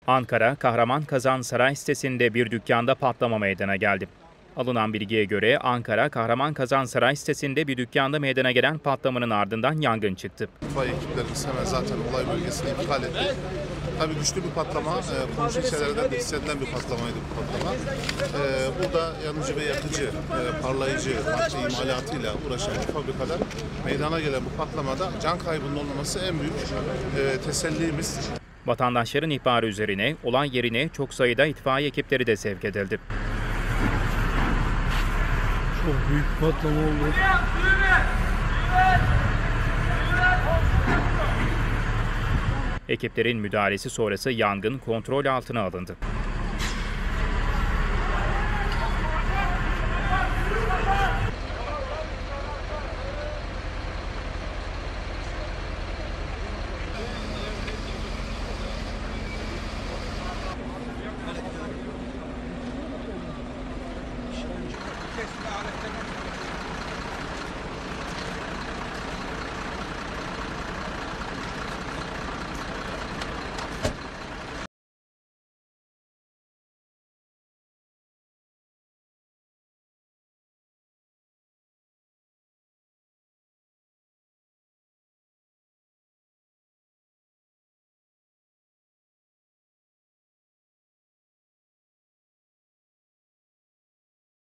Ankara, Kahramanmaraş Saray sitesinde bir dükkanda patlama meydana geldi. Alınan bilgiye göre Ankara, Kahramanmaraş Saray sitesinde bir dükkanda meydana gelen patlamanın ardından yangın çıktı. İtfaiye ekiplerimiz hemen zaten olay bölgesine intikal etti. Tabii güçlü bir patlama, komşu ilçelerden de hissedilen bir patlamaydı bu patlama. Burada yanıcı ve yakıcı, parlayıcı madde imalatıyla uğraşan bu fabrikalar meydana gelen bu patlamada can kaybının olmaması en büyük tesellimiz. Vatandaşların ihbarı üzerine olay yerine çok sayıda itfaiye ekipleri de sevk edildi. Çok büyük patlama oldu. Ekiplerin müdahalesi sonrası yangın kontrol altına alındı.